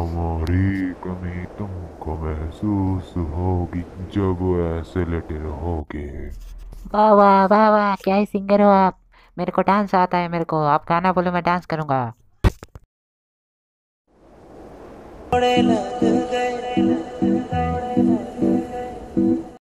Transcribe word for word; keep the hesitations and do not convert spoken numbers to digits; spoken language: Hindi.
हमारी कमी तुमको महसूस होगी जब ऐसे लेटे रहोगे। वाह वाह वाह वाह, क्या ही सिंगर हो आप। मेरे को डांस आता है, मेरे को आप गाना बोलो, मैं डांस करूंगा। थोड़े लग गए